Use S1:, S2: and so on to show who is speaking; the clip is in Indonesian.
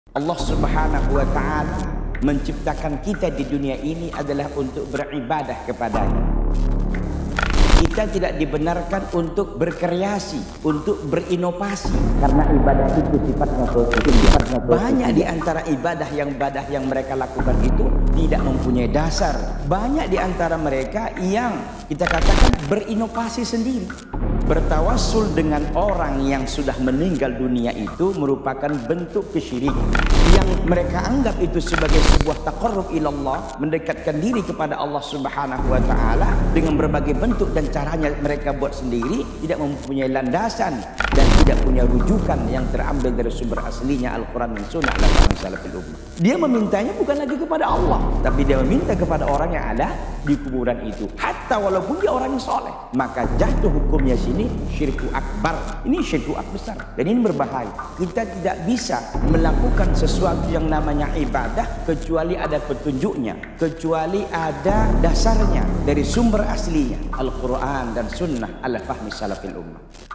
S1: Allah Subhanahu wa ta'ala menciptakan kita di dunia ini adalah untuk beribadah kepada-Nya. Kita tidak dibenarkan untuk berkreasi, untuk berinovasi, karena ibadah itu sifatnya positif. Banyak di antara ibadah yang mereka lakukan itu tidak mempunyai dasar. Banyak di antara mereka yang kita katakan berinovasi sendiri. Bertawassul dengan orang yang sudah meninggal dunia itu merupakan bentuk kesyirikan yang mereka anggap itu sebagai sebuah taqarrub ilallah, mendekatkan diri kepada Allah Subhanahu wa ta'ala dengan berbagai bentuk dan caranya mereka buat sendiri, tidak mempunyai landasan dan tidak punya rujukan yang terambil dari sumber aslinya Al-Quran dan Sunnah ala fahmi salafil ummah. Dia memintanya bukan lagi kepada Allah, tapi dia meminta kepada orang yang ada di kuburan itu, hatta walaupun dia orang yang soleh, maka jatuh hukumnya sini syirku akbar. Ini syirku akbar besar dan ini berbahaya. Kita tidak bisa melakukan sesuatu yang namanya ibadah kecuali ada petunjuknya, kecuali ada dasarnya dari sumber aslinya Al-Quran dan Sunnah ala fahmi salafil ummah.